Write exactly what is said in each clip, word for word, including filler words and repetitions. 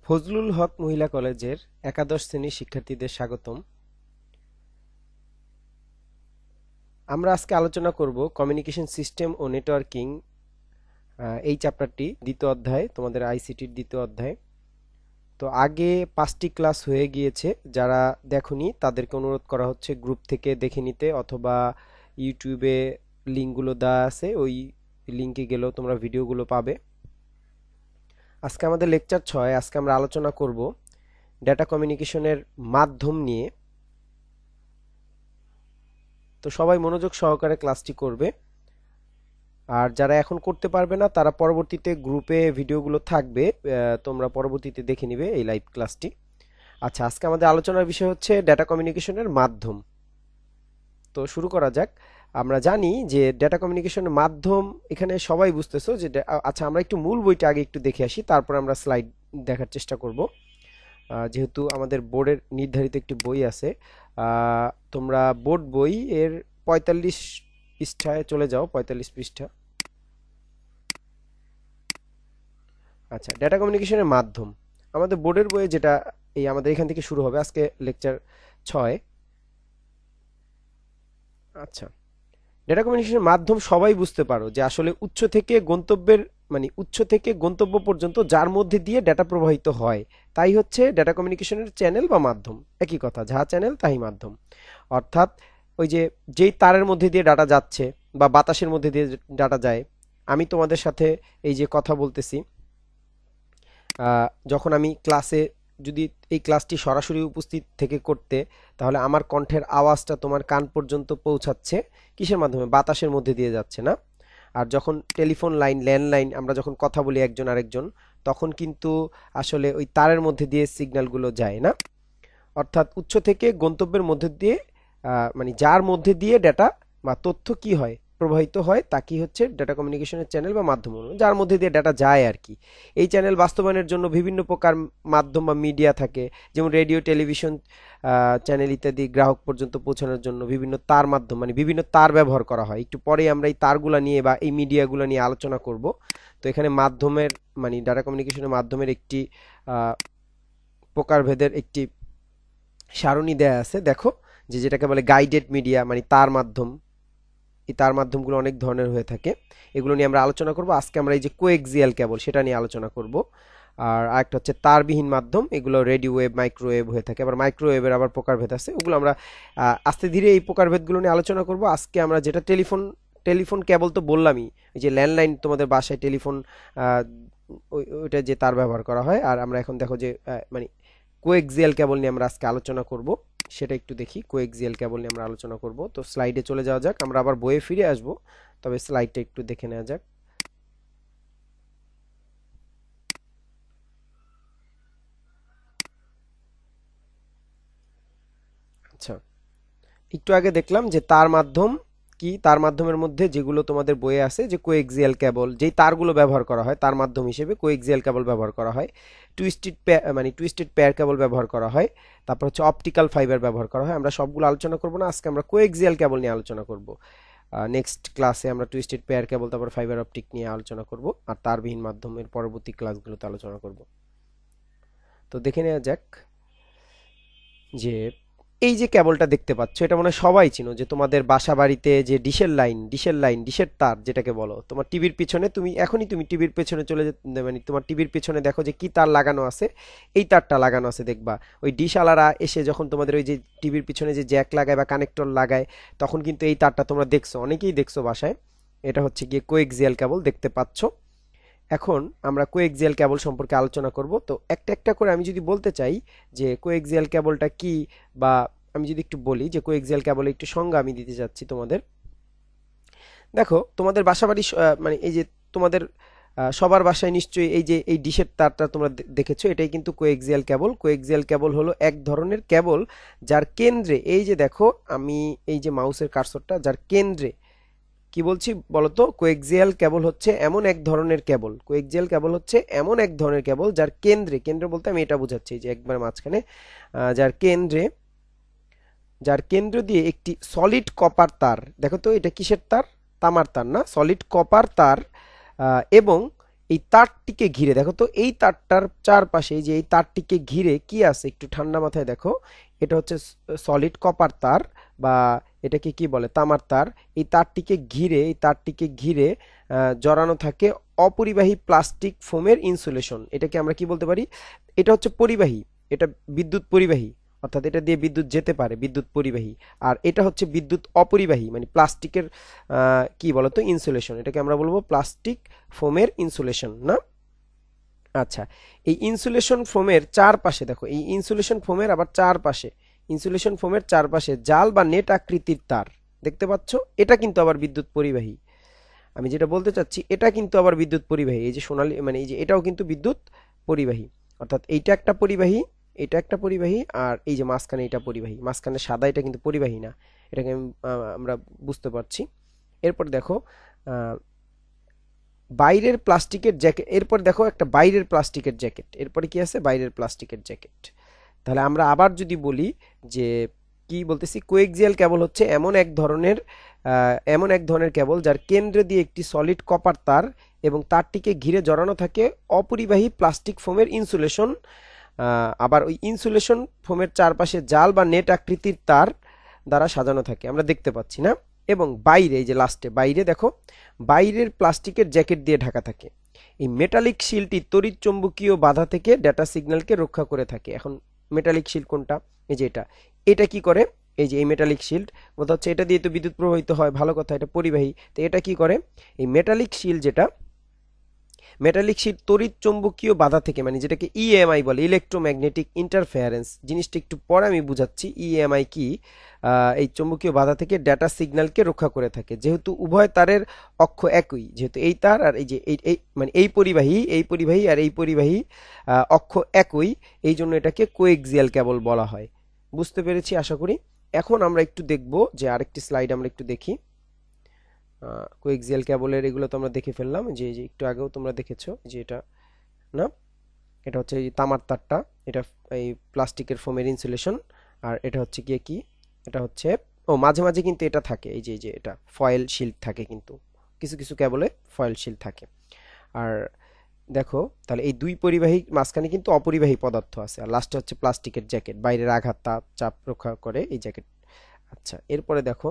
ফজলুল হক মহিলা কলেজের একাদশ শ্রেণীর শিক্ষার্থীদের স্বাগতম। আমরা আজকে আলোচনা করব কমিউনিকেশন সিস্টেম ও নেটওয়ার্কিং, এই চ্যাপ্টারটি দ্বিতীয় অধ্যায়, তোমাদের আইসিটির দ্বিতীয় অধ্যায়। তো আগে পাঁচটি ক্লাস হয়ে গিয়েছে, যারা দেখোনি তাদেরকে অনুরোধ করা হচ্ছে গ্রুপ থেকে দেখে নিতে, অথবা ইউটিউবে লিঙ্কগুলো দেওয়া আছে, ওই লিঙ্কে গেলেও তোমরা ভিডিওগুলো পাবে। আজকে আমাদের লেকচার ছয়। আজকে আমরা আলোচনা করব ডেটা কমিউনিকেশনের মাধ্যম নিয়ে। তো সবাই মনোযোগ সহকারে ক্লাসটি করবে, আর যারা এখন করতে পারবে না তারা পরবর্তীতে গ্রুপে ভিডিওগুলো থাকবে, তোমরা পরবর্তীতে দেখে নিবে এই লাইভ ক্লাসটি। আচ্ছা, আজকে আমাদের আলোচনার বিষয় হচ্ছে ডেটা কমিউনিকেশনের মাধ্যম। তো শুরু করা যাক। আমরা জানি যে ডেটা কমিউনিকেশনের মাধ্যম এখানে সবাই বুঝতেছো যে, আচ্ছা আমরা একটু মূল বইটা আগে একটু দেখে আসি, তারপর আমরা স্লাইড দেখার চেষ্টা করব। যেহেতু আমাদের বোর্ডের নির্ধারিত একটি বই আছে, তোমরা বোর্ড বই এর পঁয়তাল্লিশ পৃষ্ঠায় চলে যাও, পঁয়তাল্লিশ পৃষ্ঠা। আচ্ছা, ডেটা কমিউনিকেশনের মাধ্যম আমাদের বোর্ডের বইয়ে, যেটা এই আমাদের এখান থেকে শুরু হবে আজকে লেকচার ছয়। আচ্ছা, ডেটা কমিউনিকেশনের মাধ্যম সবাই বুঝতে পারো যে আসলে উৎস থেকে গন্তব্যের মানে উৎস থেকে গন্তব্য পর্যন্ত যার মধ্যে দিয়ে ডেটা প্রবাহিত হয় তাই হচ্ছে ডেটা কমিউনিকেশনের চ্যানেল বা মাধ্যম। একই কথা, যাহা চ্যানেল তাই মাধ্যম। অর্থাৎ ওই যে যেই তারের মধ্যে দিয়ে ডাটা যাচ্ছে বা বাতাসের মধ্যে দিয়ে ডাটা যায়, আমি তোমাদের সাথে এই যে কথা বলতেছি, যখন আমি ক্লাসে যদি এই ক্লাসটি সরাসরি উপস্থিত থেকে করতে, তাহলে আমার কণ্ঠের আওয়াজটা তোমার কান পর্যন্ত পৌঁছাচ্ছে কিসের মাধ্যমে? বাতাসের মধ্যে দিয়ে যাচ্ছে না? আর যখন টেলিফোন লাইন, ল্যান্ডলাইন আমরা যখন কথা বলি একজন আরেকজন, তখন কিন্তু আসলে ওই তারের মধ্যে দিয়ে সিগন্যালগুলো যায় না। অর্থাৎ উৎস থেকে গন্তব্যের মধ্যে দিয়ে মানে যার মধ্যে দিয়ে ডেটা বা তথ্য কি হয়, প্রবাহিত হয়, তা কি হচ্ছে ডেটা কমিউনিকেশনের চ্যানেল বা মাধ্যম, যার মধ্যে দিয়ে ডেটা যায় আর কি। এই চ্যানেল বাস্তবায়নের জন্য বিভিন্ন প্রকার মাধ্যম বা মিডিয়া থাকে, যেমন রেডিও, টেলিভিশন চ্যানেল ইত্যাদি গ্রাহক পর্যন্ত পৌঁছানোর জন্য বিভিন্ন তার মাধ্যম মানে বিভিন্ন তার ব্যবহার করা হয়। একটু পরেই আমরা এই তারগুলা নিয়ে বা এই মিডিয়াগুলো নিয়ে আলোচনা করব। তো এখানে মাধ্যমের মানে ডেটা কমিউনিকেশনের মাধ্যমের একটি প্রকারভেদের একটি সারণী দেয়া আছে, দেখো, যে যেটাকে বলে গাইডেড মিডিয়া মানে তার মাধ্যম। এই তার মাধ্যমগুলো অনেক ধরনের হয়ে থাকে, এগুলো নিয়ে আমরা আলোচনা করব। আজকে আমরা এই যে কোএক্সিয়াল কেবল সেটা নিয়ে আলোচনা করব। আর আরেকটা হচ্ছে তারবিহীন মাধ্যম, এগুলো রেডিও ওয়েভ, মাইক্রোওয়েভ হয়ে থাকে। আবার মাইক্রোওয়েভের আবার প্রকারভেদ আছে, ওগুলো আমরা আস্তে ধীরে এই প্রকারভেদগুলো নিয়ে আলোচনা করব। আজকে আমরা যেটা টেলিফোন টেলিফোন কেবল তো বললামই, এই যে ল্যান্ডলাইন তোমাদের বাসায় টেলিফোন ওইটা যে তার ব্যবহার করা হয়। আর আমরা এখন দেখো যে মানে কোএক্সিয়াল কেবল নিয়ে আমরা আজকে আলোচনা করব, সেটা একটু দেখি। কোএক্সিয়াল কেবল নিয়ে আমরা আলোচনা করব। তো স্লাইডে চলে যাওয়া যাক, আমরা আবার বইয়ে ফিরে আসব, তবে স্লাইডটা একটু দেখে নেওয়া যাক। আচ্ছা, একটু আগে দেখলাম যে তার মাধ্যম কি, তার মাধ্যমের মধ্যে যেগুলো তোমাদের বইয়ে আছে যে কোএক্সিয়াল কেবল, যেই তারগুলো ব্যবহার করা হয় তার মাধ্যম হিসেবে কোএক্সিয়াল কেবল ব্যবহার করা হয়, টুইস্টেড মানে টুইস্টেড পেয়ার কেবল ব্যবহার করা হয়, তারপর হচ্ছে অপটিক্যাল ফাইবার ব্যবহার করা হয়। আমরা সবগুলো আলোচনা করব না, আজকে আমরা কোএক্সিয়াল কেবল নিয়ে আলোচনা করব। নেক্সট ক্লাসে আমরা টুইস্টেড পেয়ার কেবল, তারপর ফাইবার অপটিক নিয়ে আলোচনা করব, আর তারবিহীন মাধ্যমের পরবর্তী ক্লাসগুলোতে আলোচনা করব। তো দেখে নেওয়া যাক যে এই যে কেবলটা দেখতে পাচ্ছ, এটা মনে হয় সবাই চিনো, যে তোমাদের বাসা বাড়িতে যে ডিশের লাইন ডিশের লাইন ডিশের তার যেটাকে বলো, তোমার টিভির পিছনে, তুমি এখনই তুমি টিভির পেছনে চলে যেতে মানে তোমার টিভির পেছনে দেখো যে কি তার লাগানো আছে, এই তারটা লাগানো আছে। দেখবা ওই ডিশওয়ালারা এসে যখন তোমাদের ওই যে টিভির পিছনে যে জ্যাক লাগায় বা কানেক্টর লাগায়, তখন কিন্তু এই তারটা তোমরা দেখছো, অনেকেই দেখছো বাসায়। এটা হচ্ছে গিয়ে কোএক্সিয়াল কেবল, দেখতে পাচ্ছ। এখন আমরা কোএক্সিয়াল কেবল সম্পর্কে আলোচনা করব। তো একটা একটা করে আমি যদি বলতে চাই যে কোএক্সিয়াল কেবলটা কি, বা আমি যদি একটু বলি যে কোএক্সিয়াল কেবলের একটু সংজ্ঞা আমি দিতে যাচ্ছি তোমাদের। দেখো, তোমাদের বাসাবাড়ি মানে এই যে তোমাদের সবার বাসায় নিশ্চয়ই এই যে এই ডিশের তারটা তোমরা দেখেছো, এটাই কিন্তু কোএক্সিয়াল কেবল। কোএক্সিয়াল কেবল হলো এক ধরনের কেবল যার কেন্দ্রে, এই যে দেখো আমি এই যে মাউসের কার্সরটা, যার কেন্দ্রে কি বলছি বলতো, কোএক্সিয়াল কেবল হচ্ছে এমন এক ধরনের কেবল কোএক্সিয়াল কেবল হচ্ছে এমন এক ধরনের কেবল যার কেন্দ্রে, কেন্দ্র বলতে আমি এটা বোঝাচ্ছি যে একবার মাঝখানে, যার কেন্দ্রে যার কেন্দ্র দিয়ে একটি সলিড কপার তার, দেখো তো এটা কিসের তার? তামার তার না, সলিড কপার তার, এবং এই তারটিকে ঘিরে দেখো তো, এই তারটার চারপাশে যে এই তারটিকে ঘিরে কি আছে একটু ঠান্ডা মাথায় দেখো। এটা হচ্ছে সলিড কপার তার, বা এটাকে কি বলে, তামার তার। এই তারটিকে ঘিরে এই তারটিকে ঘিরে আহ, জড়ানো থাকে অপরিবাহী প্লাস্টিক ফোমের ইনসুলেশন। এটাকে আমরা কি বলতে পারি, এটা হচ্ছে পরিবাহী, এটা বিদ্যুৎ পরিবাহী, অর্থাৎ এটা দিয়ে বিদ্যুৎ যেতে পারে, বিদ্যুৎ পরিবাহী। আর এটা হচ্ছে বিদ্যুৎ অপরিবাহী, মানে প্লাস্টিকের আহ, কি বলতো, ইনসুলেশন। এটাকে আমরা বলবো প্লাস্টিক ফোমের ইনসুলেশন, না? আচ্ছা, এই ইনসুলেশন ফোমের চারপাশে দেখো, এই ইনসুলেশন ফোমের আবার চারপাশে, ইনসুলেশন ফোমের চারপাশে জাল বা নেট আকৃতির তার দেখতে পাচ্ছ, এটা কিন্তু আবার বিদ্যুৎ পরিবাহী। আমি যেটা বলতে চাচ্ছি, এটা কিন্তু আবার বিদ্যুৎ পরিবাহী। এই যে সোনালী, মানে এই যে এটাও কিন্তু বিদ্যুৎ পরিবাহী, অর্থাৎ এইটা একটা পরিবাহী, এটা একটা পরিবাহী, আর এই যে মাঝখানে এটা পরিবাহী, মাঝখানে সাদা এটা কিন্তু পরিবাহী না। এটাকে আমি, আহ, আমরা বুঝতে পারছি। এরপর দেখো আহ, বাইরের প্লাস্টিকের জ্যাকেট, এরপর দেখো একটা বাইরের প্লাস্টিকের জ্যাকেট, এরপরে কি আছে, বাইরের প্লাস্টিকের জ্যাকেট। তাহলে আমরা আবার যদি বলি যে কি বলতেছি, কোএক্সিয়াল কেবল হচ্ছে এমন এক ধরনের আহ, এমন এক ধরনের কেবল যার কেন্দ্রে দিয়ে একটি সলিড কপার তার এবং তারটিকে ঘিরে জড়ানো থাকে অপরিবাহী প্লাস্টিক ফোমের ইনসুলেশন। আবার ওই ইনসুলেশন ফোমের চারপাশে জাল বা নেট আকৃতির তার দ্বারা সাজানো থাকে, আমরা দেখতে পাচ্ছি না? এবং বাইরে, এই যে লাস্টে বাইরে দেখো, বাইরের প্লাস্টিকের জ্যাকেট দিয়ে ঢাকা থাকে। এই মেটালিক শিলটি তড়িৎ চৌম্বকীয় বাধা থেকে ডেটা সিগন্যালকে রক্ষা করে থাকে। এখন মেটালিক শিল্ড কোনটা, এই যে এটা, এটা কি করে, এই যে এই মেটালিক শিল্ড, বলতে হচ্ছে এটা দিয়ে তো বিদ্যুৎ প্রবাহিত হয়, ভালো কথা, এটা পরিবাহী। তো এটা কি করে, এই মেটালিক শিল্ড যেটা, মেটালিক শিট তড়িৎ চৌম্বকীয় বাধা থেকে, মানে যেটাকে ইএমআই বলে, ইলেকট্রোম্যাগনেটিক ইন্টারফেয়ারেন্স, জিনিসটা একটু পরে আমি বুঝাচ্ছি ইএমআই কি। এই চৌম্বকীয় বাধা থেকে ডেটা সিগন্যালকে রক্ষা করে থাকে, যেহেতু উভয় তারের অক্ষ একই, যেহেতু এই তার আর এই যে এই মানে এই পরিবাহী, এই পরিবাহী আর এই পরিবাহী অক্ষ একই, এই জন্য এটাকে কোএক্সিয়াল কেবল বলা হয়। বুঝতে পেরেছি আশা করি। এখন আমরা একটু দেখব যে আরেকটি স্লাইড আমরা একটু দেখি। কোএক্সিয়াল কেবলের এগুলো তো আমরা দেখে ফেললাম, যে যে একটু আগেও তোমরা দেখেছো যে এটা, না? এটা হচ্ছে এই তামার তারটা, এটা এই প্লাস্টিকের ফোমের ইনসুলেশন। আর এটা হচ্ছে গিয়ে কি, এটা হচ্ছে, ও মাঝে মাঝে কিন্তু এটা থাকে, এই যে এই যে এটা ফয়েল শিল্ড থাকে, কিন্তু কিছু কিছু কেবলে ফয়েল শিল্ড থাকে। আর দেখো তাহলে এই দুই পরিবাহী মাঝখানে কিন্তু অপরিবাহী পদার্থ আছে, আর লাস্টে হচ্ছে প্লাস্টিকের জ্যাকেট, বাইরের আঘাত তাপ চাপ রক্ষা করে এই জ্যাকেট। আচ্ছা, এরপরে দেখো,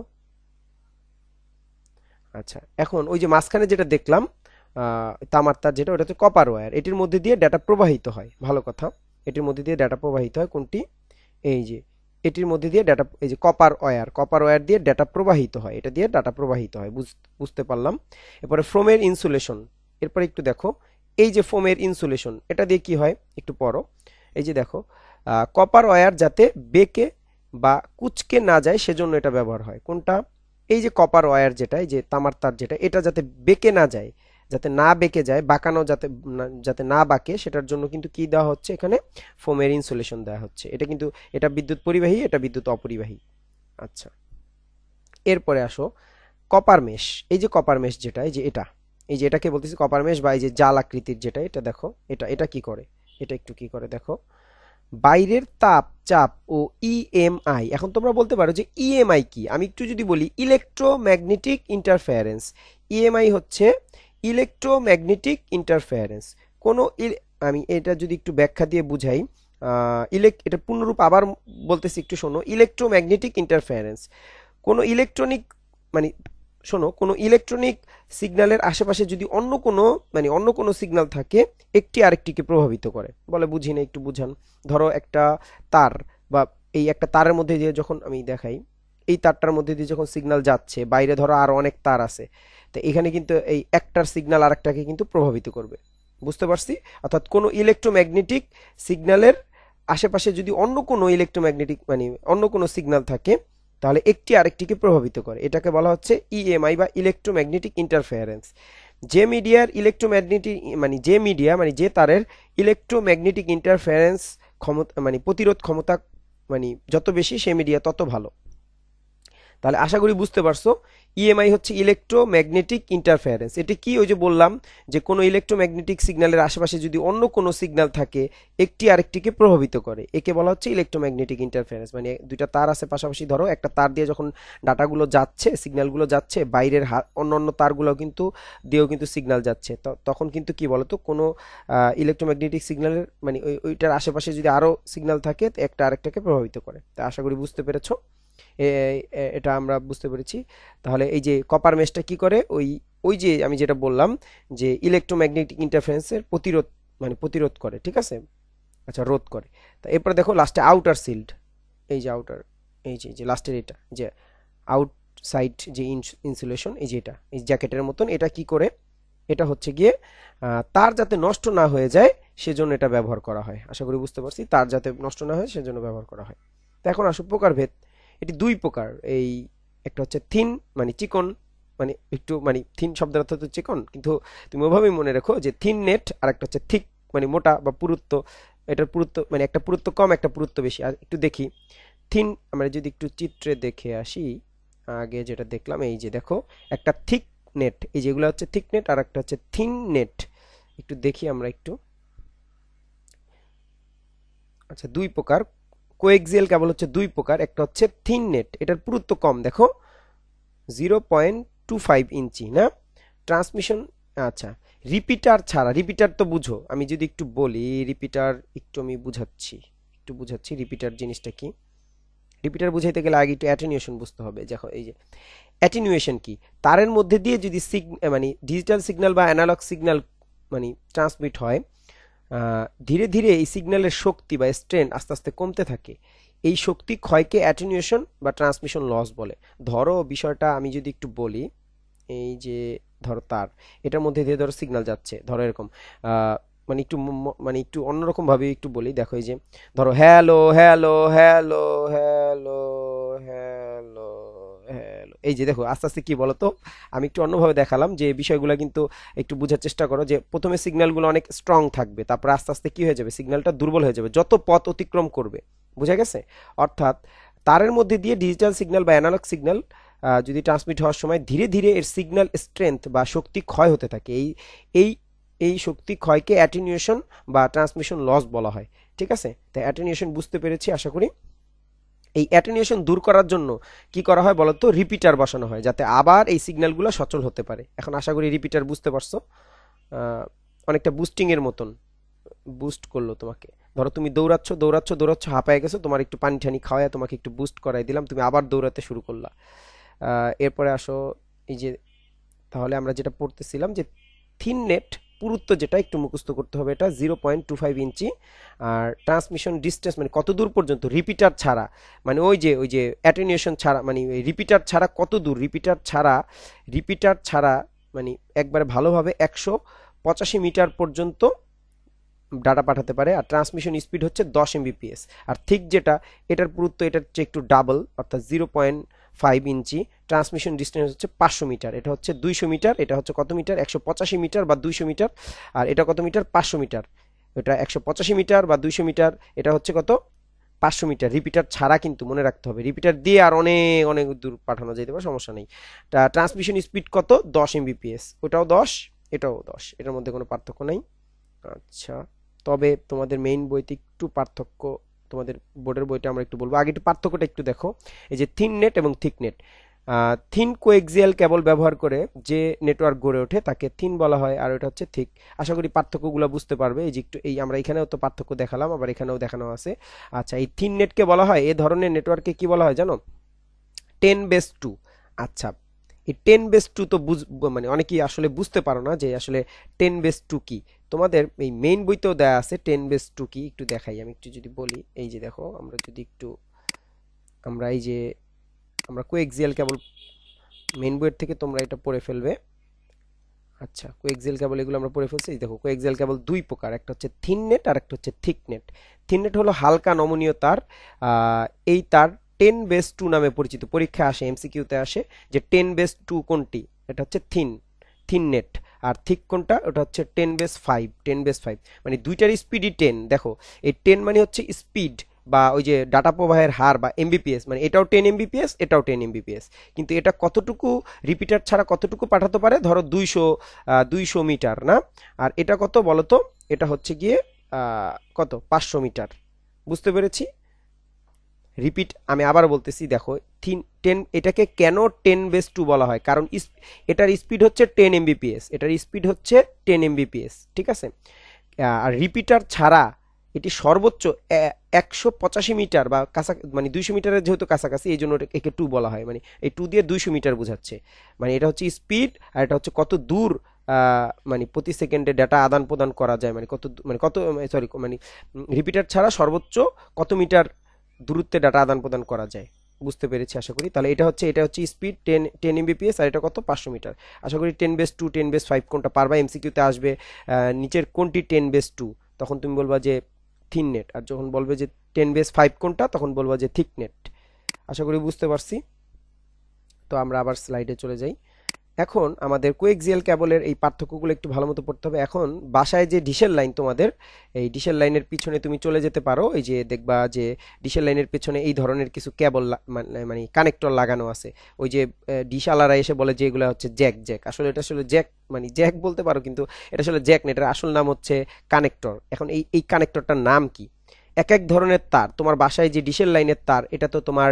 আচ্ছা এখন ওই যে মাঝখানে যেটা দেখলাম আহ, তামার তার যেটা, ওটা হচ্ছে কপার ওয়্যার, এটির মধ্যে দিয়ে ডেটা প্রবাহিত হয়, ভালো কথা, এটির মধ্যে দিয়ে ডেটা প্রবাহিত হয়, কোনটি, এই যে এটির মধ্যে দিয়ে ডেটা, এই যে কপার ওয়্যার, কপার ওয়্যার দিয়ে ডেটা প্রবাহিত হয়, এটা দিয়ে ডাটা প্রবাহিত হয়, বুঝতে পারলাম। এরপরে ফোমের ইনসুলেশন, এরপরে একটু দেখো, এই যে ফোমের ইনসুলেশন, এটা দিয়ে কি হয় একটু পড়ো। এই যে দেখো, কপার ওয়্যার যাতে বেঁকে বা কুঁচকে না যায় সেজন্য এটা ব্যবহার হয়, কোনটা, এই যে কপার ওয়্যার যেটা, এই যে তামার তার যেটা, এটা যাতে বেঁকে না যায়, যাতে না বেঁকে যায়, বাঁকানো যাতে না- যাতে না বাঁকে, সেটার জন্য কিন্তু কি দেওয়া হচ্ছে এখানে, ফোমের ইনসুলেশন দেওয়া হচ্ছে। এটা কিন্তু, এটা বিদ্যুৎ পরিবাহী, এটা বিদ্যুৎ অপরিবাহী। আচ্ছা, এরপরে আসো কপার মেশ, এই যে কপার মেশ যেটা, এই যে এটা, এই যে এটাকে বলতেছি কপার মেশ, বা এই যে জাল আকৃতির যেটা, এটা দেখো, এটা এটা কি করে, এটা একটু কি করে দেখো, বাইরের তাপ চাপ ও ইএমআই। এখন তোমরা বলতে পারো যে ইএমআই কি, আমি একটু যদি বলি, ইলেকট্রোম্যাগনেটিক ইন্টারফেয়ারেন্স। ইএমআই হচ্ছে ইলেকট্রোম্যাগনেটিক ইন্টারফেয়ারেন্স। কোনো ইল- আমি এটা যদি একটু ব্যাখ্যা দিয়ে বুঝাই, ইলেক এটা পূর্ণরূপ আবার বলতেছি, একটু শোনো, ইলেকট্রোম্যাগনেটিক ইন্টারফেয়ারেন্স, কোনো ইলেকট্রনিক, মানে শোনো, কোনো ইলেকট্রনিক সিগন্যালের আশেপাশে যদি অন্য কোনো, মানে অন্য কোনো সিগন্যাল থাকে, একটি আরেকটিকে প্রভাবিত করে, বলে বুঝি না, একটু বুঝান। ধরো একটা তার, বা এই একটা তারের মধ্যে দিয়ে যখন আমি দেখাই, এই তারটার মধ্যে দিয়ে যখন সিগন্যাল যাচ্ছে, বাইরে ধরো আরো অনেক তার আছে, তো এখানে কিন্তু এই একটার সিগন্যাল আরেকটাকে কিন্তু প্রভাবিত করবে, বুঝতে পারছি? অর্থাৎ কোনো ইলেকট্রোম্যাগনেটিক সিগন্যালের আশেপাশে যদি অন্য কোনো ইলেকট্রোম্যাগনেটিক, মানে অন্য কোনো সিগন্যাল থাকে, তাহলে একটি আরেকটিকে প্রভাবিত করে, এটাকে বলা হচ্ছে ইএমআই বা ইলেকট্রোম্যাগনেটিক ইন্টারফেয়ারেন্স। যে মিডিয়ার ইলেকট্রোম্যাগনেটিক, মানে যে মিডিয়া, মানে যে তারের ইলেকট্রোম্যাগনেটিক ইন্টারফেয়ারেন্স ক্ষমতা, মানে প্রতিরোধ ক্ষমতা, মানে যত বেশি, সে মিডিয়া তত ভালো। তাহলে আশা করি বুঝতে পারছো ইএমআই হচ্ছে ইলেকট্রোম্যাগনেটিক ইন্টারফারেন্স। এটি কি, ওই যে বললাম যে কোনো ইলেকট্রোম্যাগনেটিক সিগন্যালের আশেপাশে যদি অন্য কোনো সিগন্যাল থাকে একটি আরেকটিকে প্রভাবিত করে, একে বলা হচ্ছে ইলেকট্রোম্যাগনেটিক ইন্টারফারেন্স। মানে দুইটা তার আছে পাশাপাশি, ধরো একটা তার দিয়ে যখন ডাটাগুলো যাচ্ছে, সিগন্যালগুলো যাচ্ছে, বাইরের অন্য অন্য তারগুলো কিন্তু দিয়েও কিন্তু সিগন্যাল যাচ্ছে, তখন কিন্তু কি বলতো কোনো ইলেকট্রোম্যাগনেটিক সিগন্যালের মানে ওই ওইটার আশেপাশে যদি আরো সিগন্যাল থাকে একটা আরেকটাকে প্রভাবিত করে। তা আশা করি বুঝতে পেরেছো, এটা আমরা বুঝতে পেরেছি। তাহলে এই যে কপার মেশটা কি করে, ওই ওই যে আমি যেটা বললাম যে ইলেকট্রোম্যাগনেটিক ইন্টারফারেন্সের প্রতিরোধ মানে প্রতিরোধ করে, ঠিক আছে, আচ্ছা রোধ করে। তা এরপরে দেখো লাস্টে আউটার সিল্ড, এই যে আউটার, এই যে যে লাস্টের এটা যে আউটসাইড যে ইনসুলেশন, এই যে এটা এই জ্যাকেটের মতন, এটা কি করে, এটা হচ্ছে গিয়ে তার যাতে নষ্ট না হয়ে যায় সেজন্য এটা ব্যবহার করা হয়। আশা করি বুঝতে পারছি, তার যাতে নষ্ট না হয় সেজন্য ব্যবহার করা হয়। তো এখন আসো প্রকারভেদ। এটি দুই প্রকার, এই একটা হচ্ছে থিন মানে চিকন, মানে একটু মানে থিন শব্দের অর্থ হচ্ছে চিকন, কিন্তু তুমি ওভাবেই মনে রেখো যে থিন নেট, আর একটা হচ্ছে থিক মানে মোটা বা পুরুত্ব, এটার পুরুত্ব মানে একটা পুরুত্ব কম একটা পুরুত্ব বেশি। আর একটু দেখি থিন, আমরা যদি একটু চিত্রে দেখে আসি, আগে যেটা দেখলাম এই যে দেখো একটা থিক নেট, এই যেগুলো হচ্ছে থিক নেট, আর একটা হচ্ছে থিন নেট। একটু দেখি আমরা একটু, আচ্ছা দুই প্রকার কোএক্সিয়াল কেবল হচ্ছে দুই প্রকার, একটা হচ্ছে থিন নেট, এটার পুরুত্ব কম দেখো zero point two five inch না, ট্রান্সমিশন, আচ্ছা রিপিটার ছাড়া, রিপিটার তো বুঝো, আমি যদি একটু বলি রিপিটার, একটু আমি বুঝাচ্ছি একটু বুঝাচ্ছি রিপিটার জিনিসটা কি। রিপিটার বুঝাইতে গেলে আগে একটু অ্যাটেনুয়েশন বুঝতে হবে। দেখো এই যে অ্যাটেনুয়েশন কি, তারের মধ্যে দিয়ে যদি মানে ডিজিটাল সিগন্যাল বা অ্যানালগ সিগন্যাল মানে ট্রান্সমিট হয়, ধীরে ধীরে এই সিগন্যালের শক্তি বা স্ট্রেন্থ আস্তে আস্তে কমতে থাকে, এই শক্তি ক্ষয়কে অ্যাটেনুয়েশন বা ট্রান্সমিশন লস বলে। ধরো বিষয়টা আমি যদি একটু বলি, এই যে ধরো তার, এটার মধ্যে দিয়ে ধরো সিগন্যাল যাচ্ছে, ধরো এরকম মানে একটু মানে একটু অন্যরকম ভাবে একটু বলি, দেখো এই যে ধরো hello hello hello hello hello hello, এই যে দেখো আস্তে আস্তে কি বলতো, আমি একটু অন্যভাবে দেখালাম যে বিষয়গুলো কিন্তু একটু বোঝার চেষ্টা করো, যে প্রথমে সিগন্যালগুলো অনেক স্ট্রং থাকবে, তারপর আস্তে আস্তে কি হয়ে যাবে, সিগন্যালটা দুর্বল হয়ে যাবে যত পথ অতিক্রম করবে, বুঝা গেছে? অর্থাৎ তারের মধ্যে দিয়ে ডিজিটাল সিগন্যাল বা অ্যানালগ সিগন্যাল যদি ট্রান্সমিট হওয়ার সময় ধীরে ধীরে এর সিগন্যাল স্ট্রেংথ বা শক্তি ক্ষয় হতে থাকে, এই এই এই শক্তি ক্ষয়কে অ্যাটেনুয়েশন বা ট্রান্সমিশন লস বলা হয়, ঠিক আছে? তাই অ্যাটেনুয়েশন বুঝতে পেরেছি আশা করি। এই অ্যাটেনুয়েশন দূর করার জন্য কি করা হয় বলতো, রিপিটার বসানো হয় যাতে আবার এই সিগন্যালগুলো সচল হতে পারে। এখন আশা করি রিপিটার বুঝতে পারছো, অনেকটা বুস্টিং এর মতন বুস্ট করলো তোমাকে। ধরো তুমি দৌড়াচ্ছ দৌড়াচ্ছ দৌড়াচ্ছ হাঁপায় গেছো, তোমার একটু পানি ঠানি খাওয়ায় তোমাকে একটু বুস্ট করাই দিলাম, তুমি আবার দৌড়াতে শুরু করলা। এরপরে আসো এই যে, তাহলে আমরা যেটা পড়তেছিলাম যে থিন নেট পুরুত্ব যেটা একটু মুখস্থ করতে হবে, এটা zero point two five inch, আর ট্রান্সমিশন ডিস্টেন্স মানে কত দূর পর্যন্ত, রিপিটার ছাড়া, মানে ওই যে ওই যে অ্যাটেনুয়েশন ছাড়া, মানে রিপিটার ছাড়া কত দূর, রিপিটার ছাড়া রিপিটার ছাড়া মানে একবারে ভালোভাবে একশো পঁচাশি মিটার পর্যন্ত ডাটা পাঠাতে পারে, আর ট্রান্সমিশন স্পিড হচ্ছে দশ এমবিপিএস। আর ঠিক যেটা এটার পুরুত্ব এটার চেয়ে একটু ডাবল, অর্থাৎ zero point five inch, transmission distance হচ্ছে পাঁচশো মিটার, এটা হচ্ছে দুইশো মিটার, এটা হচ্ছে কত মিটার, একশো পঁচাশি মিটার বা দুইশো মিটার, আর এটা কত মিটার, পাঁচশো মিটার, এটা একশো পঁচাশি মিটার বা দুইশো মিটার, এটা হচ্ছে কত, পাঁচশো মিটার। রিপিটার ছাড়া কিন্তু মনে রাখতে হবে, রিপিটার দিয়ে আর অনেক অনেক দূর পাঠানো যেতে পারে, সমস্যা নেই। ট্রান্সমিশন স্পিড কত, দশ এমবিপিএস, ওটাও দশ এটাও দশ, এটার মধ্যে কোনো পার্থক্য নাই। আচ্ছা, তবে তোমাদের মেইন বইতে একটু পার্থক্য, তোমাদের বোর্ডের বইটা আমরা একটু বলবো, আগে একটু পার্থক্যটা একটু দেখো। এই যে থিন নেট এবং thick net, thin coaxial cable ব্যবহার করে যে নেটওয়ার্ক গড়ে ওঠে তাকে থিন বলা হয়, আর ওটা হচ্ছে থিক। আশা করি পার্থক্যগুলো বুঝতে পারবে। এই যে একটু এই আমরা এখানেও তো পার্থক্য দেখালাম, আবার এখানেও দেখানো আছে। আচ্ছা, এই থিন নেটকে বলা হয়, এ ধরনের নেটওয়ার্ককে কি বলা হয় জানো, টেন বেস টু। আচ্ছা, এই টেন বেস টু তো বুঝ মানে অনেকেই আসলে বুঝতে পারো না যে আসলে টেন বেস টু কি। তোমাদের এই মেইন বইতেও দেয়া আছে টেন বেস টু কি, একটু দেখাই আমি একটু যদি বলি। এই যে দেখো, আমরা যদি একটু আমরা এই যে আমরা কোএক্সিয়াল কেবল মেইন বইয়ের থেকে তোমরা এটা পড়ে ফেলবে। আচ্ছা, কোএক্সিয়াল কেবল এগুলো আমরা পড়ে ফেলছি। দেখো কোএক্সিয়াল কেবল দুই প্রকার, একটা হচ্ছে থিন নেট আর একটা হচ্ছে থিক নেট। থিন নেট হলো হালকা নমনীয় তার, এই তার টেন বেস টু নামে পরিচিত, পরীক্ষায় আসে, এমসিকিউতে আসে যে টেন বেস টু কোনটি, এটা হচ্ছে থিন থিন নেট। আর থিক কোনটা, ওটা হচ্ছে ten base five ten base five, মানে দুইটার স্পিডই টেন। দেখো এই টেন মানে হচ্ছে স্পিড, বা ওই যে ডাটা প্রবাহের হার বা এমবিপিএস, মানে এটাও টেন এমবিপিএস, এটাও টেন এমবিপিএস, কিন্তু এটা কতটুকু রিপিটার ছাড়া কতটুকু পাঠাতে পারে, ধরো দুইশো দুইশো মিটার না, আর এটা কত বলো তো, এটা হচ্ছে গিয়ে আহ, কত পাঁচশো মিটার। বুঝতে পেরেছি? রিপিট আমি আবার বলতেছি, দেখো টেন, এটাকে কেন টেন বেস টু বলা হয়, কারণ এটার স্পিড হচ্ছে টেন এমবিপিএস, এটার স্পিড হচ্ছে টেন এমবিপিএস, ঠিক আছে? আর রিপিটার ছাড়া এটি সর্বোচ্চ একশো পঁচাশি মিটার বা কাছা, মানে দুইশো মিটারের যেহেতু কাছাকাছি এই জন্য একে টু বলা হয়, মানে এই টু দিয়ে দুইশো মিটার বোঝাচ্ছে, মানে এটা হচ্ছে স্পিড আর এটা হচ্ছে কত দূর মানে প্রতি সেকেন্ডে ডাটা আদান প্রদান করা যায়, মানে কত মানে কত সরি মানে রিপিটার ছাড়া সর্বোচ্চ কত মিটার দূরত্বে ডাটা আদান প্রদান করা যায়। বুঝতে পেরেছি আশা করি। তাহলে এটা হচ্ছে এটা হচ্ছে স্পিড টেন টেন এমবিপিএস, আর এটা কত পাঁচশো মিটার। আশা করি ten base two ten base five কোনটা পারবা, এমসিকিউতে আসবে নিচের কোনটি টেন বেস টু, তখন তুমি বলবা যে থিন নেট, আর যখন বলবে যে টেন বেস ফাইভ কোনটা তখন বলবা যে থিক নেট। আশা করি বুঝতে পারছি। তো আমরা আবার স্লাইডে চলে যাই। এখন আমাদের কোএক্সিয়াল কেবলের এই পার্থক্যগুলো একটু ভালো মতো পড়তে হবে। এখন বাসায় যে ডিশের লাইন, তোমাদের এই ডিশের লাইনের পিছনে তুমি চলে যেতে পারো, এই যে দেখবা যে ডিশের লাইনের পেছনে এই ধরনের কিছু কেবল মানে কানেক্টর লাগানো আছে। ওই যে ডিশ আলারা এসে বলে যে এগুলো হচ্ছে জ্যাক, জ্যাক আসলে এটা আসলে জ্যাক মানে জ্যাক বলতে পারো, কিন্তু এটা আসলে জ্যাক না, এটার আসল নাম হচ্ছে কানেক্টর। এখন এই এই কানেক্টরটার নাম কি? এক এক ধরনের তার, তোমার বাসায় যে ডিশের লাইনের তার, এটা তো তোমার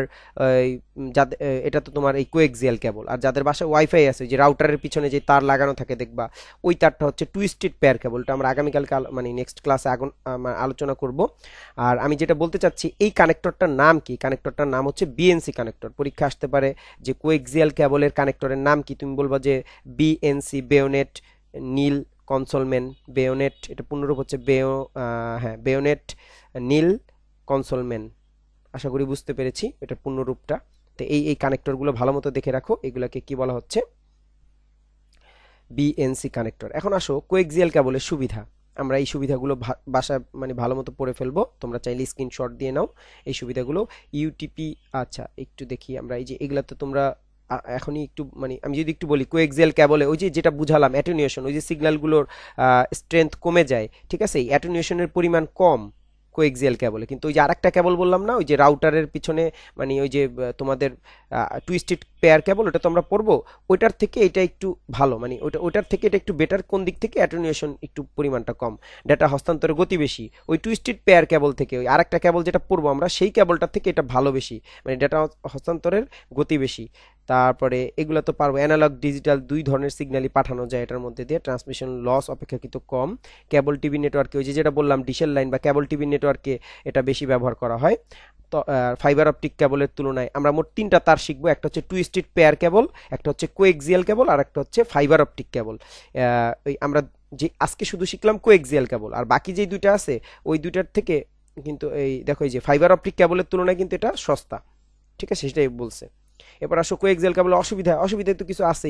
এটা তো তোমার এই কোএক্সিয়াল কেবল। আর যাদের বাসায় ওয়াইফাই আছে, যে রাউটারের পিছনে যে তার লাগানো থাকে দেখবা, ওই তারটা হচ্ছে টুইস্টেড পেয়ার কেবল। এটা আমরা আগামীকালকে মানে নেক্সট ক্লাসে আগুন আলোচনা করব। আর আমি যেটা বলতে চাচ্ছি, এই কানেক্টরটার নাম কি? কানেক্টরটার নাম হচ্ছে বিএনসি কানেক্টর। পরীক্ষা আসতে পারে যে কোএক্সিয়াল কেবলের কানেক্টরের নাম কি, তুমি বলবা যে BNC, bayonet Neill Concelman, bayonet এটা পূর্ণরূপ হচ্ছে বেও হ্যাঁ বেয়োনেট নীল কনসোলমেন। আশা করি বুঝতে পেরেছি এটার পূর্ণরূপটা। তো এই এই কানেক্টরগুলো ভালো মতো দেখে রাখো, এগুলোকে কি বলা হচ্ছে? BNC connector. এখন আসো কোএক্সিয়াল কেবলের সুবিধা। আমরা এই সুবিধাগুলো বাসায় মানে ভালো মতো পড়ে ফেলবো, তোমরা চাইলে স্ক্রিনশট দিয়ে নাও এই সুবিধাগুলো। ইউটিপি, আচ্ছা একটু দেখি আমরা, এই যে এগুলা তো তোমরা এখনই একটু মানে আমি যদি একটু বলি, কোএক্সিয়াল কেবলে ওই যে যেটা বুঝালাম অ্যাটেনুয়েশন, ওই যে সিগন্যালগুলোর স্ট্রেংথ কমে যায়, ঠিক আছে? এই অ্যাটেনুয়েশনের পরিমাণ কম কোএক্সিয়াল কেবলে। কিন্তু ওই যে আরেকটা কেবল বললাম না, ওই যে রাউটারের পিছনে মানে ওই যে তোমাদের টুইস্টেড পেয়ার কেবল, ওটা তো আমরা পড়বো, ওইটার থেকে এটা একটু ভালো, মানে ওইটা ওইটার থেকে এটা একটু বেটার। কোন দিক থেকে? অ্যাটেনুয়েশন একটু পরিমাণটা কম, ডাটা হস্তান্তরের গতি বেশি। ওই টুইস্টেড পেয়ার কেবল থেকে ওই আরেকটা কেবল যেটা পড়বো আমরা, সেই কেবলটার থেকে এটা ভালো বেশি, মানে ডাটা হস্তান্তরের গতি বেশি। তারপরে এগুলো তো পারবো, অ্যানালগ ডিজিটাল দুই ধরনের সিগন্যালই পাঠানো যায় এটার মধ্যে দিয়ে, ট্রান্সমিশন লস অপেক্ষাকৃত কম। কেবল টিভি নেটওয়ার্কে ওই যে যেটা বললাম ডিশের লাইন বা কেবল টিভি নেটওয়ার্কে এটা বেশি ব্যবহার করা হয়। তো ফাইবার অপটিক কেবলের তুলনায় আমরা মোট তিনটা তার শিখবো, একটা হচ্ছে টুইস্টেড পেয়ার কেবল, একটা হচ্ছে কোএক্সিয়াল কেবল, আর একটা হচ্ছে ফাইবার অপটিক কেবল। ওই আমরা যে আজকে শুধু শিখলাম কোএক্সিয়াল কেবল, আর বাকি যে দুইটা আছে ওই দুইটার থেকে কিন্তু এই দেখো এই যে ফাইবার অপটিক কেবলের তুলনায় কিন্তু এটা সস্তা, ঠিক আছে? সেটাই বলছে। এবার আসো কোএক্সিয়াল কেবলের অসুবিধা। অসুবিধা তো কিছু আছেই।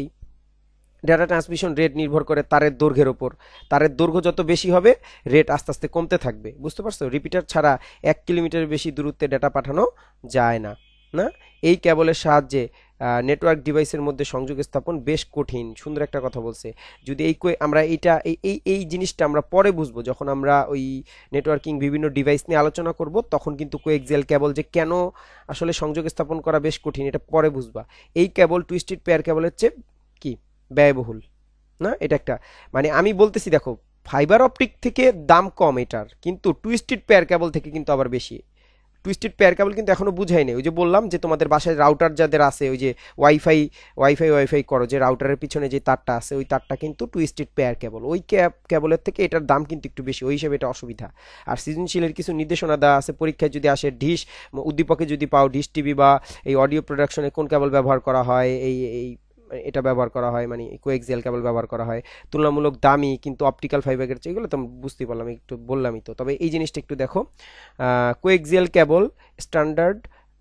ডাটা ট্রান্সমিশন রেট নির্ভর করে তারের দৈর্ঘ্যের ওপর। তারের দৈর্ঘ্য যত বেশি হবে রেট আস্তে আস্তে কমতে থাকবে। বুঝতে পারছো? রিপিটার ছাড়া এক কিলোমিটারের বেশি দূরত্বে ডাটা পাঠানো যায় না। না, এই কেবলের সাহায্যে নেটওয়ার্ক ডিভাইসের মধ্যে সংযোগ স্থাপন বেশ কঠিন। সুন্দর একটা কথা বলছে। যদি এই আমরা এইটা এই এই জিনিসটা আমরা পরে বুঝবো, যখন আমরা ওই নেটওয়ার্কিং বিভিন্ন ডিভাইস নিয়ে আলোচনা করব, তখন কিন্তু কোএক্সিয়াল কেবল যে কেন আসলে সংযোগ স্থাপন করা বেশ কঠিন এটা পরে বুঝবা। এই কেবল টুইস্টেড পেয়ার কেবলের চেয়ে কি ব্যয়বহুল না, এটা একটা মানে আমি বলতেছি দেখো, ফাইবার অপটিক থেকে দাম কম এটার, কিন্তু টুইস্টেড পেয়ার কেবল থেকে কিন্তু আবার বেশি। টুইস্টেড পেয়ার কেবল কিন্তু এখনো বুঝাই নেই। ওই যে বললাম যে তোমাদের বাসায় রাউটার যাদের আছে, ওই যে ওয়াইফাই ওয়াইফাই ওয়াইফাই করো, যে রাউটারের পিছনে যে তারটা আছে ওই তারটা কিন্তু টুইস্টেড পেয়ার কেবল। ওই কেবলের থেকে এটার দাম কিন্তু একটু বেশি, ওই হিসেবে এটা অসুবিধা। আর সৃজনশীলের কিছু নির্দেশনা দেওয়া আছে পরীক্ষায় যদি আসে, ডিশ উদ্দীপকে যদি পাও, ডিশ টিভি বা এই অডিও প্রোডাকশনে কোন কেবল ব্যবহার করা হয়, এই এই এটা ব্যবহার করা হয়, মানে কোএক্সিয়াল কেবল ব্যবহার করা হয়, তুলনামূলক দামি কিন্তু অপটিক্যাল ফাইবারের চেয়ে, এগুলো তো বুঝতে পারলাম, একটু বললামই তো। তবে এই জিনিসটা একটু দেখো, coaxial cable standard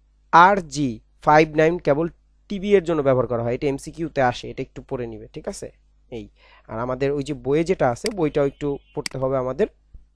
R G five nine cable TV এর জন্য ব্যবহার করা হয়। এটা এমসিকিউতে আসে, এটা একটু পড়ে নিবে, ঠিক আছে? এই আর আমাদের ওই যে বইয়ে যেটা আছে বইটাও একটু পড়তে হবে আমাদের।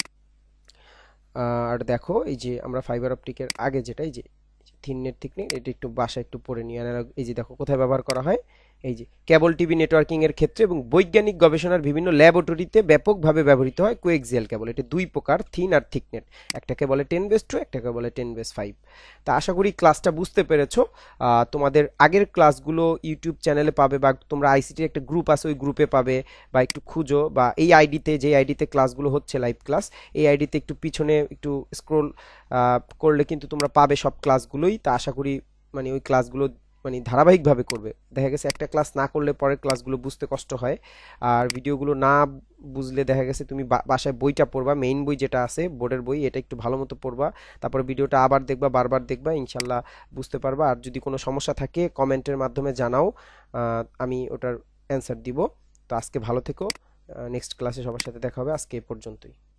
আর দেখো এই যে আমরা ফাইবার অপটিকের আগে যেটা এই যে থিন নেট থিকনেস, এটা একটু বাসা একটু পড়ে নিয়ে, এই যে দেখো কোথায় ব্যবহার করা হয়, এই যে কেবল টিভি নেটওয়ার্কিং এর ক্ষেত্রে এবং বৈজ্ঞানিক গবেষণার বিভিন্ন ল্যাবরেটরিতে ব্যাপকভাবে ব্যবহৃত হয় কোএক্সিয়াল কেবল। এটা দুই প্রকার, থিন আর থিকনেট। একটাকে বলে টেন বেস টু, একটাকে বলে টেন বেস ফাইভ। তা আশা করি ক্লাসটা বুঝতে পেরেছো। আহ, তোমাদের আগের ক্লাসগুলো ইউটিউব চ্যানেলে পাবে, বা তোমরা আইসিটির একটা গ্রুপ আছে ওই গ্রুপে পাবে, বা একটু খুঁজো, বা এই আইডিতে, যে আইডিতে ক্লাসগুলো হচ্ছে লাইভ ক্লাস, এই আইডিতে একটু পিছনে একটু স্ক্রোল করলে কিন্তু তোমরা পাবে সব ক্লাসগুলোই। তা আশা করি মানে ওই ক্লাসগুলো মানে ধারাবাহিকভাবে করবে। দেখা গেছে একটা ক্লাস না করলে পরের ক্লাসগুলো বুঝতে কষ্ট হয়, আর ভিডিওগুলো না বুঝলে দেখা গেছে তুমি বা- বাসায় বইটা পড়বা, মেইন বই যেটা আছে বোর্ডের বই, এটা একটু ভালো মতো পড়বা, তারপরে ভিডিওটা আবার দেখবা, বারবার দেখবা, ইনশাল্লাহ বুঝতে পারবা। আর যদি কোনো সমস্যা থাকে কমেন্টের মাধ্যমে জানাও, আহ, আমি ওটার অ্যান্সার দিব। তো আজকে ভালো থেকো, নেক্সট ক্লাসে সবার সাথে দেখা হবে। আজকে এই পর্যন্তই।